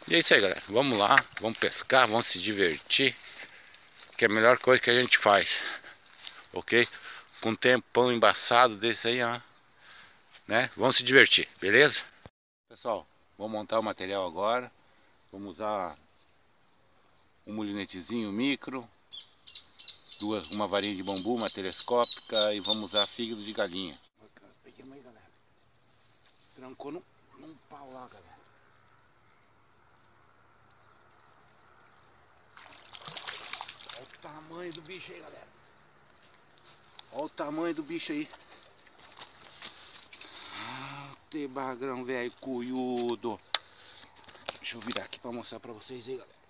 E é isso aí, galera. Vamos lá, vamos pescar, vamos se divertir, que é a melhor coisa que a gente faz, ok? Com um tempão embaçado desse aí, ó, né? Vamos se divertir, beleza? Pessoal, vou montar o material agora. Vamos usar um molinetezinho micro, uma varinha de bambu, uma telescópica e vamos usar fígado de galinha. Peguei uma aí, galera. Trancou num pau lá, galera. Olha o tamanho do bicho aí, galera. Olha o tamanho do bicho aí. Tem bagrão, velho, cuyudo. Deixa eu virar aqui pra mostrar pra vocês aí, galera.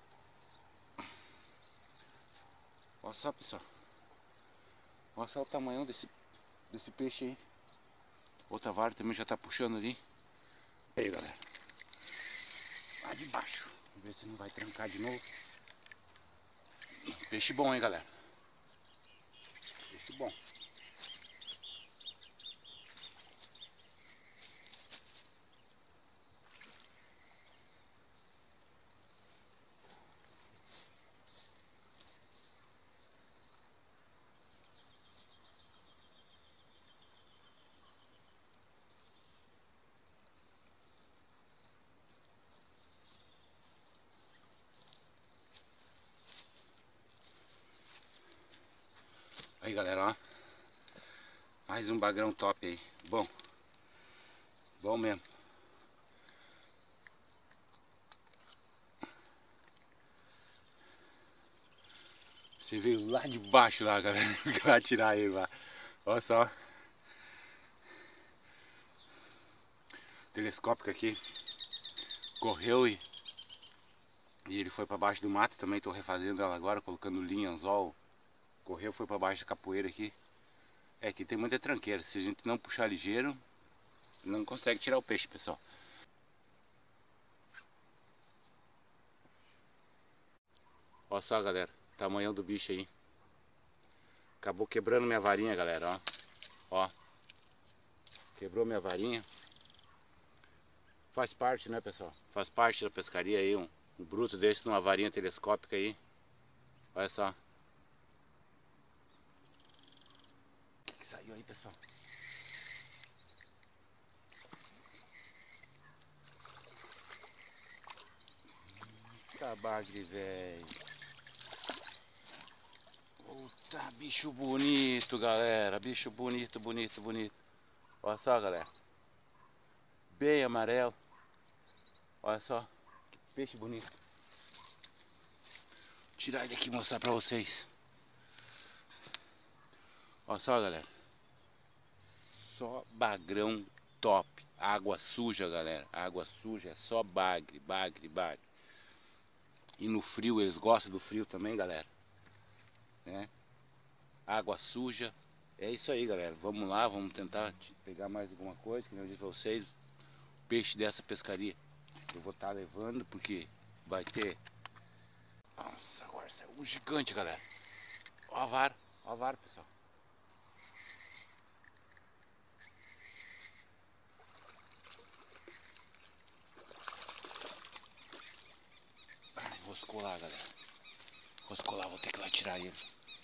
Olha só, pessoal. Olha só o tamanho desse peixe aí. Outra vara também já tá puxando ali. Aí, galera. Lá de baixo. Vamos ver se não vai trancar de novo. Peixe bom, hein, galera. Peixe bom. Aí, galera, ó. Mais um bagrão top aí. Bom. Bom mesmo. Você veio lá de baixo lá, galera. Vai tirar ele lá. Olha só. Telescópico aqui. Correu e ele foi para baixo do mato. Também estou refazendo ela agora, colocando linha, anzol. Correu, foi para baixo da capoeira aqui. É, aqui tem muita tranqueira. Se a gente não puxar ligeiro, não consegue tirar o peixe, pessoal. Olha só, galera. Tamanho do bicho aí. Acabou quebrando minha varinha, galera, ó. Ó. Quebrou minha varinha. Faz parte, né, pessoal? Faz parte da pescaria aí, um bruto desse numa varinha telescópica aí. Olha só. O que saiu aí, pessoal? Bagre, velho. Puta, bicho bonito, galera. Bicho bonito, bonito, bonito. Olha só, galera. Bem amarelo. Olha só. Que peixe bonito. Vou tirar ele aqui e mostrar pra vocês. Olha só, galera. Só bagrão top. Água suja, galera. Água suja. É só bagre, bagre, bagre. E no frio, eles gostam do frio também, galera. Né? Água suja. É isso aí, galera. Vamos lá, vamos tentar pegar mais alguma coisa, que eu disse pra vocês. Peixe dessa pescaria eu vou estar levando, porque vai ter. Nossa, agora saiu um gigante, galera. Ó a vara, pessoal. Ai, roscou lá, galera. Roscou lá, vou ter que ir lá tirar ele.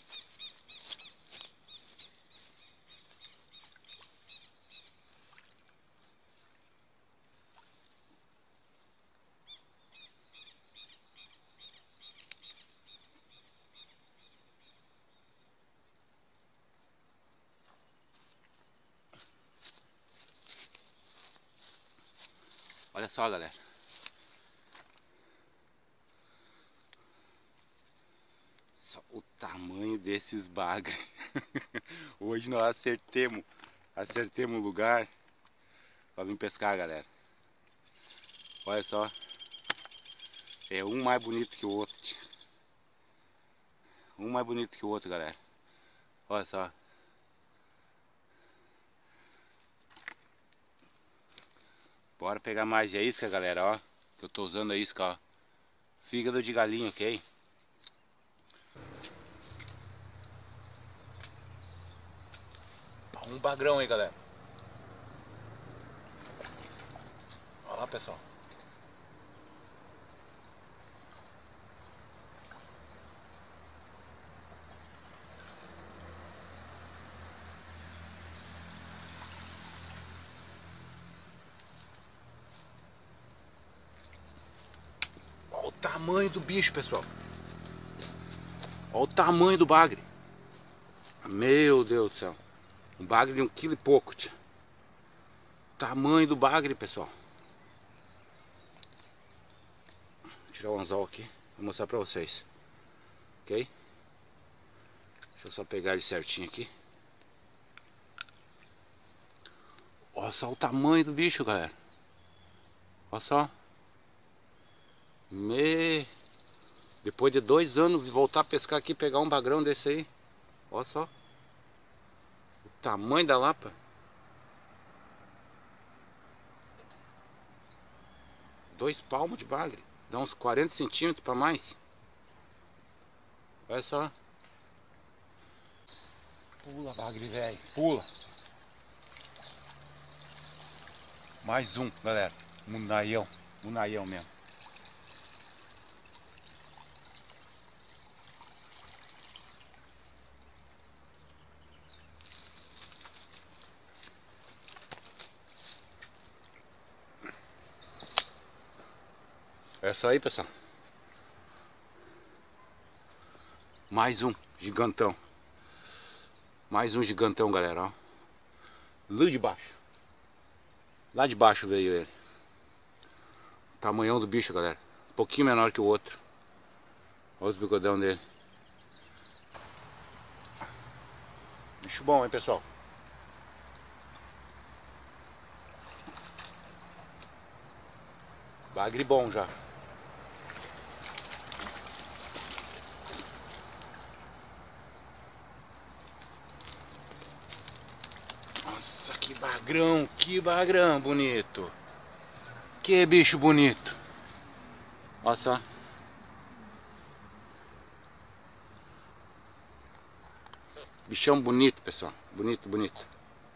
Olha só, galera. Só o tamanho desses bagres. Hoje nós acertemos o lugar pra vir pescar, galera. Olha só. É um mais bonito que o outro. Um mais bonito que o outro, galera. Olha só. Bora pegar mais a isca, galera, ó. Que eu tô usando a isca, ó. Fígado de galinha, ok? Um bagrão aí, galera. Olha lá, pessoal. tamanho do bicho, pessoal. Olha o tamanho do bagre. Meu Deus do céu. Um bagre de 1 quilo e pouco, tia. Tamanho do bagre, pessoal. Vou tirar o anzol aqui. Vou mostrar pra vocês. Ok? Deixa eu só pegar ele certinho aqui. Olha só o tamanho do bicho, galera. Olha só. Depois de 2 anos voltar a pescar aqui, pegar um bagrão desse aí. Olha só. O tamanho da lapa. 2 palmos de bagre. Dá uns 40 centímetros para mais. Olha só. Pula, bagre, velho. Pula. Mais um, galera. Munaião. Munaião mesmo. É isso aí, pessoal. Mais um gigantão. Mais um gigantão, galera, ó. Lá de baixo. Lá de baixo veio ele. Tamanhão do bicho, galera. Um pouquinho menor que o outro. Olha os bigodão dele. Bicho bom, hein, pessoal. Bagre bom já. Nossa, que bagrão bonito. Que bicho bonito. Olha só. Bichão bonito, pessoal. Bonito, bonito.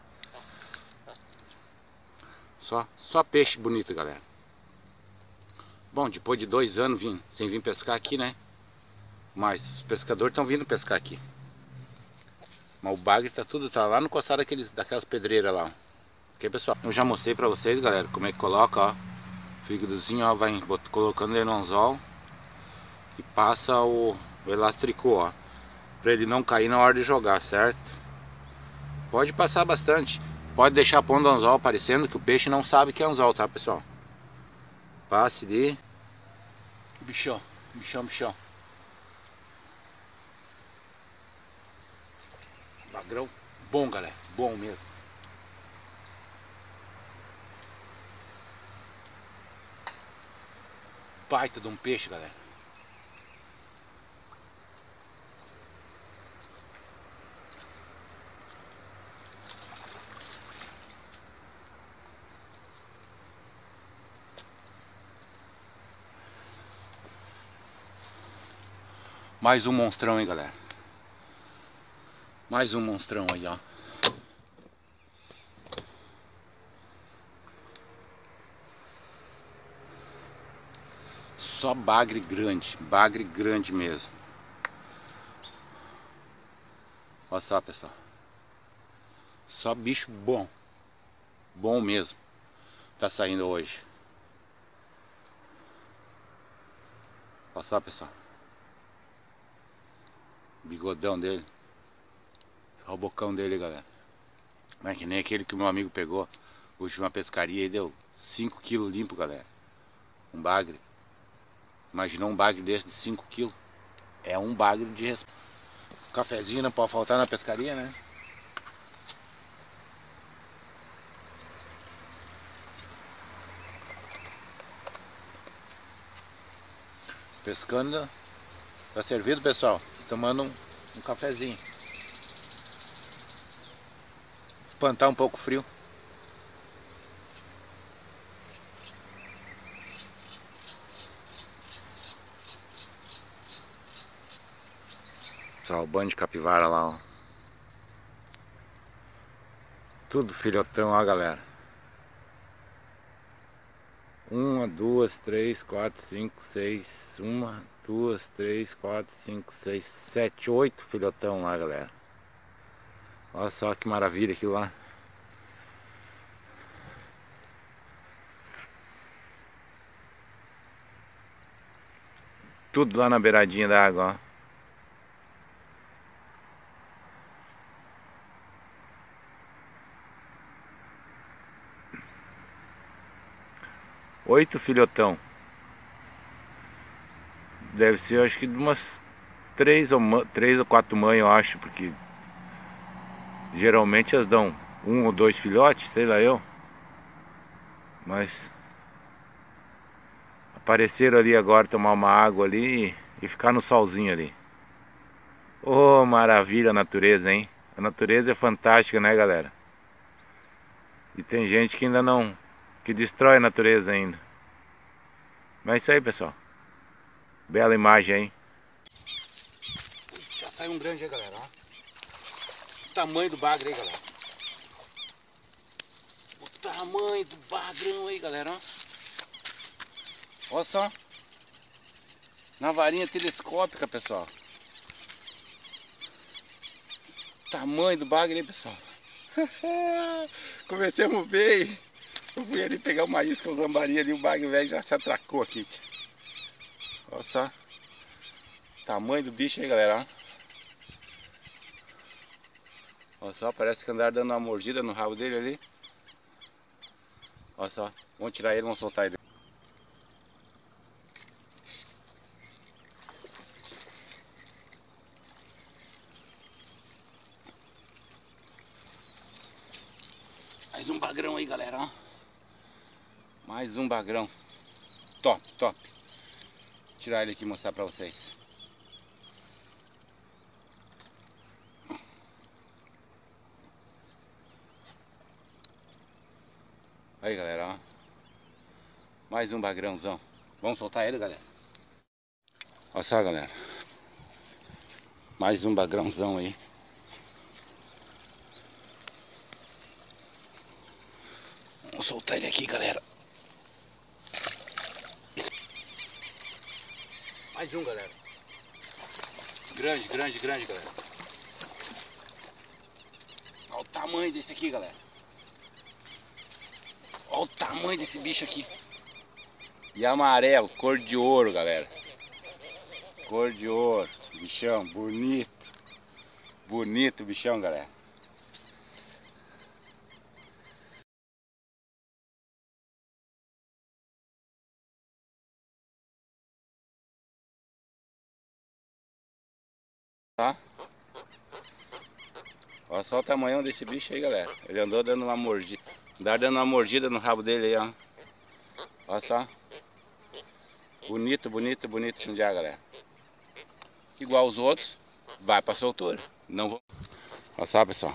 Só peixe bonito, galera. Bom, depois de 2 anos sem vir pescar aqui, né? Mas os pescadores estão vindo pescar aqui. Mas o bagre tá lá no costado daquelas pedreiras lá. Ok, pessoal? Eu já mostrei pra vocês, galera, como é que coloca, ó. Fígadozinho, ó, vai colocando ele no anzol e passa o elástico, ó, pra ele não cair na hora de jogar, certo? Pode passar bastante. Pode deixar pondo o anzol aparecendo, que o peixe não sabe que é anzol, tá, pessoal? Passe de... Bichão, bichão, bichão. Bagrão bom, galera. Bom mesmo. Baita de um peixe, galera. Mais um monstrão, hein, galera. Mais um monstrão aí, ó. Só bagre grande mesmo. Olha só, pessoal. Só bicho bom. Bom mesmo. Tá saindo hoje. Olha só, pessoal. Bigodão dele. Só o bocão dele, galera. Não é que nem aquele que o meu amigo pegou. Última pescaria e deu 5 kg limpo, galera. Um bagre. Imaginou um bagre desse de 5 kg? É um bagre de respeito. Cafezinho não pode faltar na pescaria, né? Pescando. Tá servido, pessoal. Tomando um cafezinho. Espantar um pouco o frio. Só o banho de capivara lá, ó. Tudo filhotão, ó, galera. 1, 2, 3, 4, 5, 6. 1, 2, 3, 4, 5, 6, 7, 8 filhotão lá, galera. Olha só que maravilha aquilo lá. tudo lá na beiradinha da água, ó. Oito filhotão. Deve ser, eu acho que de umas três ou quatro mães, eu acho, porque geralmente elas dão um ou dois filhotes, sei lá eu. Mas apareceram ali agora, tomar uma água ali e ficar no solzinho ali. Oh, maravilha a natureza, hein? A natureza é fantástica, né, galera? E tem gente que ainda não... que destrói a natureza ainda. Mas é isso aí, pessoal. Bela imagem, hein? Já saiu um grande aí, galera, ó. O tamanho do bagre aí, galera. O tamanho do bagrão aí, galera, ó. Olha só. Na varinha telescópica, pessoal. Tamanho do bagre aí, pessoal. Comecemos bem. Eu fui ali pegar uma isca, um lambari ali, o bagre velho já se atracou aqui, tia. Olha só. Tamanho do bicho aí, galera, ó. Olha só, parece que andaram dando uma mordida no rabo dele ali. Olha só, vamos tirar ele, vamos soltar ele. Mais um bagrão aí, galera, ó. Mais um bagrão. Top, top. Vou tirar ele aqui e mostrar pra vocês. Aí, galera, ó. Mais um bagrãozão. Vamos soltar ele, galera. Olha só, galera. Mais um bagrãozão aí. Vamos soltar ele aqui, galera. Mais um, galera. Grande, grande, grande, galera. Olha o tamanho desse aqui, galera. Olha o tamanho desse bicho aqui. E amarelo, cor de ouro, galera. Cor de ouro. Bichão, bonito. Bonito bichão, galera. Tá? Olha só o tamanho desse bicho aí, galera. Ele andou dando uma mordida. Andaram dando uma mordida no rabo dele aí, ó. Olha só. Bonito, bonito, bonito jundiá, galera. Igual os outros, vai pra soltura. Não vou. Olha só, pessoal.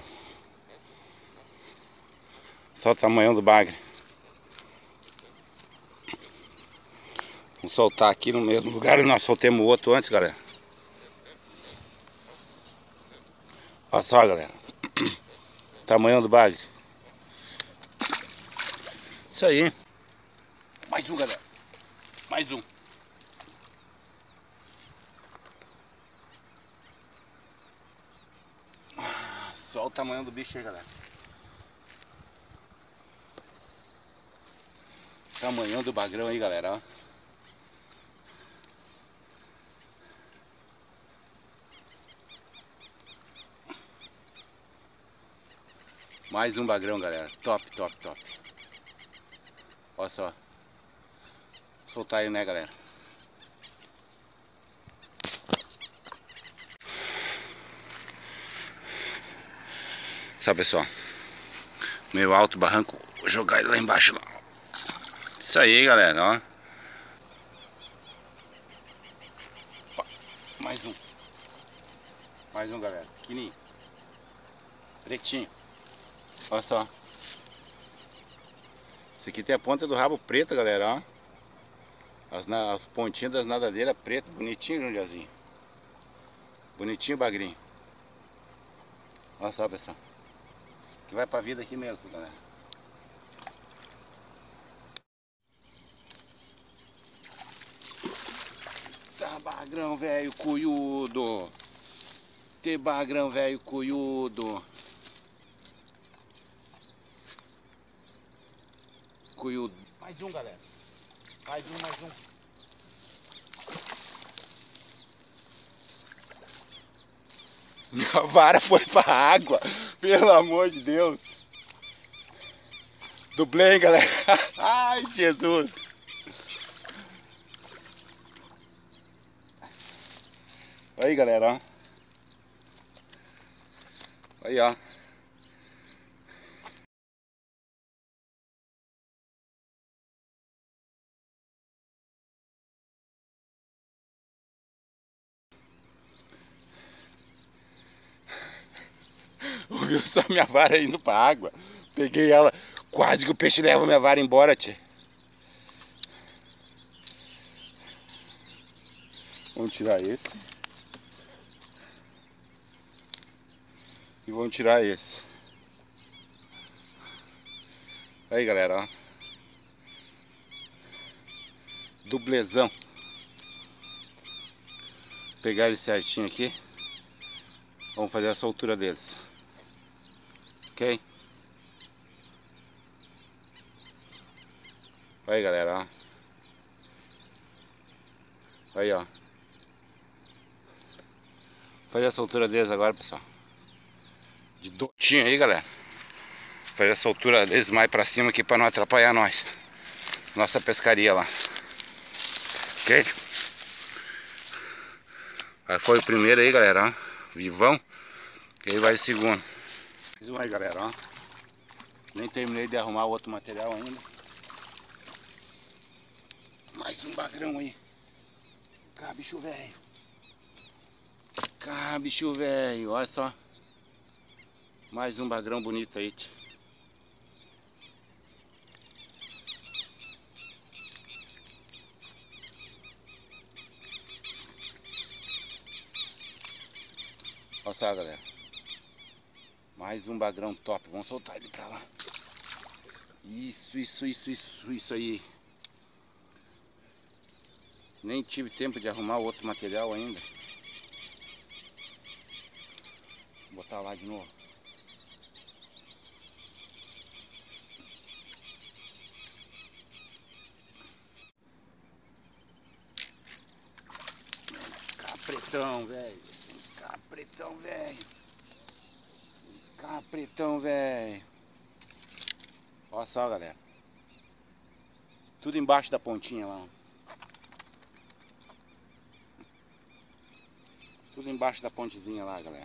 Só o tamanho do bagre. Vamos soltar aqui no mesmo lugar e nós soltemos o outro antes, galera. Olha só, galera. Tamanho do bagre. Isso aí. Mais um, galera. Mais um. Só o tamanho do bicho aí, galera. Tamanho do bagrão aí, galera, ó. Mais um bagrão, galera. Top, top, top. Olha só. Soltar ele, né, galera? Só, pessoal. Meio alto o barranco. Vou jogar ele lá embaixo. Lá. Isso aí, galera, ó. Mais um. Mais um, galera. Pequenininho. Pretinho. Olha só. Esse aqui tem a ponta do rabo preta, galera, ó. As pontinhas das nadadeiras pretas. Bonitinho, Jundiazinho. Bonitinho o bagrinho. Olha só, pessoal. Que vai pra vida aqui mesmo, galera. Tá bagrão, velho, cuiudo. Tem bagrão, velho, cuiudo. Cuiudo. Mais um, galera. Mais um, mais um. Minha vara foi pra água. Pelo amor de Deus. Dublê, hein, galera. Ai, Jesus. Aí, galera, ó. Aí, ó. Ouviu só minha vara indo pra água? Peguei ela, quase que o peixe leva minha vara embora, tchê. Vamos tirar esse. E vamos tirar esse. Aí, galera, ó. Dublezão. Vou pegar ele certinho aqui. Vamos fazer a soltura deles. Ok? Aí, galera, ó. Aí, ó. Fazer a soltura deles agora, pessoal. De dotinho aí, galera. Fazer a soltura deles mais pra cima aqui pra não atrapalhar nós. Nossa pescaria lá. Ok? Aí foi o primeiro aí, galera, ó. Vivão. E aí vai o segundo. Mais um aí, galera, ó. Nem terminei de arrumar o outro material ainda. Mais um bagrão aí. Cá, bicho velho. Cá, bicho velho. Olha só. Mais um bagrão bonito aí, tch. Olha só, galera. Mais um bagrão top. Vamos soltar ele pra lá. Isso aí. Nem tive tempo de arrumar o outro material ainda. Vou botar lá de novo. Capretão, velho. Capretão, velho. Capretão, velho. Olha só, galera. Tudo embaixo da pontinha lá. Tudo embaixo da pontezinha lá, galera.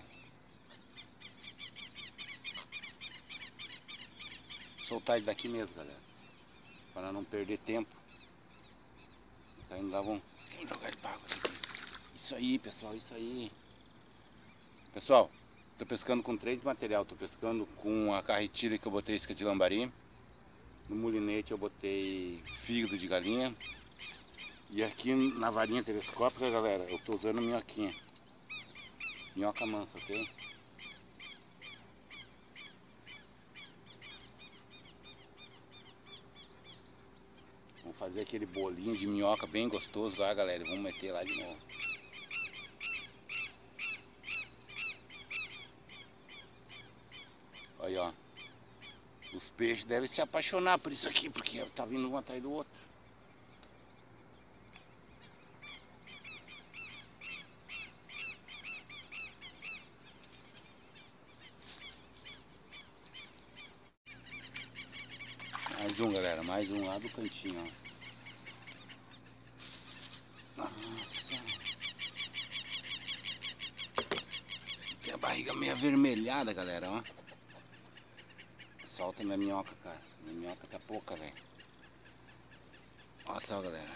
Soltar ele daqui mesmo, galera. Para não perder tempo. Tá indo lá, vamos jogar ele pra água aqui. Isso aí, pessoal, isso aí. Pessoal, tô pescando com 3 material. Tô pescando com a carretilha que eu botei isca de lambari. No mulinete eu botei fígado de galinha. E aqui na varinha telescópica, galera, eu tô usando minhoquinha. Minhoca mansa, ok? Vamos fazer aquele bolinho de minhoca bem gostoso lá, galera. Vamos meter lá de novo. Aí, ó. Os peixes devem se apaixonar por isso aqui, porque tá vindo um atrás do outro. Mais um, galera. Mais um lá do cantinho, ó. Nossa. Tem a barriga meio avermelhada, galera, ó. Solta minha minhoca, cara. Minha minhoca tá pouca, velho. Olha só, galera.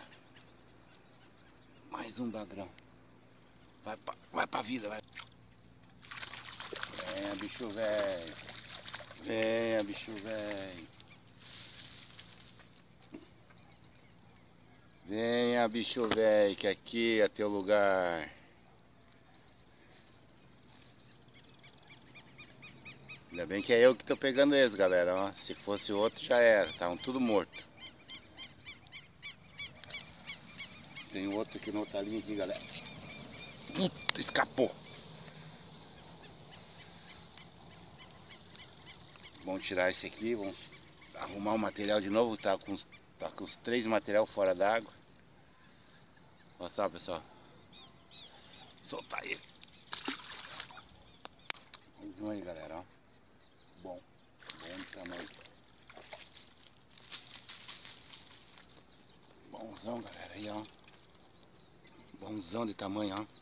Mais um bagrão. Vai pra vida, vai. Venha, bicho velho. Venha, bicho velho. Venha, bicho velho, que aqui é teu lugar. Ainda bem que é eu que tô pegando eles, galera, ó. Se fosse outro já era, estavam tudo morto. Tem outro aqui no outra linha aqui, galera. Puta, escapou. Vamos tirar esse aqui, vamos arrumar o material de novo. Tá com os 3 material fora d'água. Olha só, pessoal. Soltar ele. Mais um aí, galera, ó. Bom de tamanho. Bonzão, galera, aí, ó. Bonzão de tamanho, ó.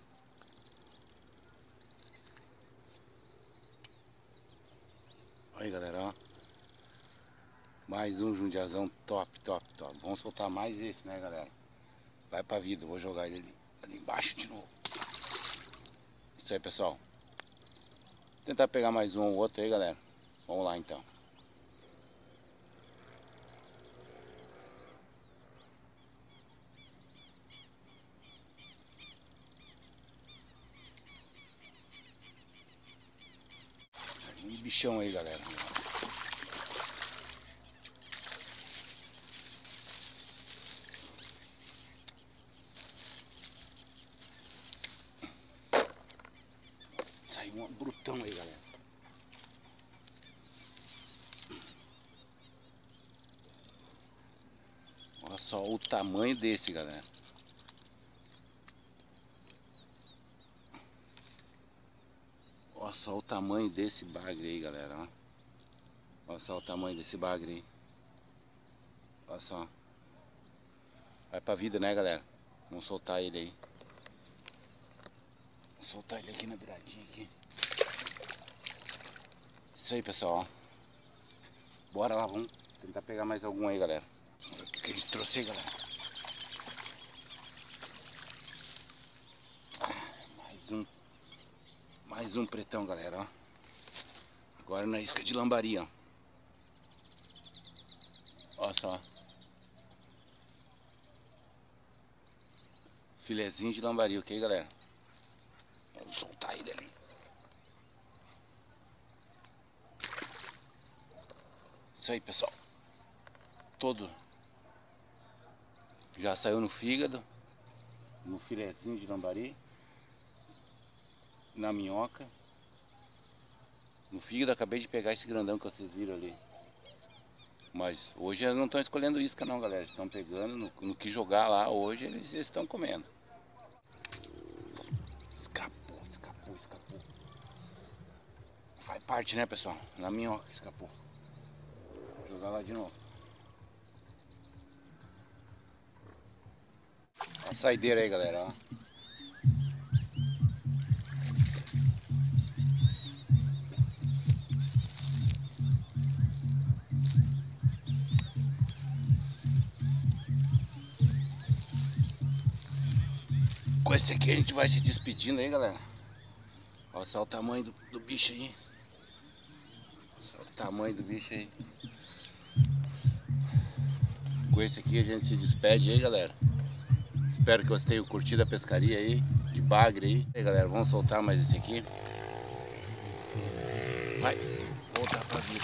Aí, galera, ó. Mais um jundiazão top. Vamos soltar mais esse, né, galera? Vai pra vida, vou jogar ele ali embaixo de novo. Isso aí, pessoal. Vou tentar pegar mais um ou outro aí, galera. Vamos lá, então. Um bichão aí, galera. Saiu um brutão aí, galera. Olha só o tamanho desse, galera. Olha só o tamanho desse bagre aí, galera. Ó. Olha só o tamanho desse bagre aí. Olha só. Vai pra vida, né, galera? Vamos soltar ele aí. Vou soltar ele aqui na beiradinha aqui. Isso aí, pessoal. Ó. Bora lá, vamos tentar pegar mais algum aí, galera. Olha o que a gente trouxe aí, galera. Mais um pretão, galera, ó. Agora na isca de lambari, ó. Olha só. Filezinho de lambari, ok, galera? Vamos soltar ele ali. Isso aí, pessoal. Todo já saiu no fígado, no filezinho de lambari, na minhoca. No fígado acabei de pegar esse grandão que vocês viram ali. Mas hoje eles não estão escolhendo isca não, galera. Eles estão pegando no que jogar lá hoje, eles estão comendo. Escapou. Faz parte, né, pessoal? Na minhoca escapou. Vou jogar lá de novo. Olha a saideira aí, galera, ó. Com esse aqui a gente vai se despedindo aí, galera. Olha só o tamanho do bicho aí. Olha o tamanho do bicho aí. Com esse aqui a gente se despede aí, galera. Espero que vocês tenham curtido a pescaria aí, de bagre aí. E aí, galera, vamos soltar mais esse aqui. Vai voltar pra vida.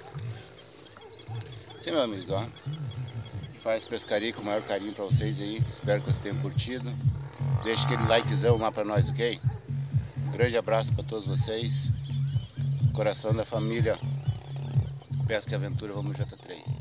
Sim, meu amigo, ó. Faz pescaria com o maior carinho pra vocês aí. Espero que vocês tenham curtido. Deixa aquele likezão lá pra nós, ok? Um grande abraço pra todos vocês. Coração da família Pesca e Aventura, vamos J3.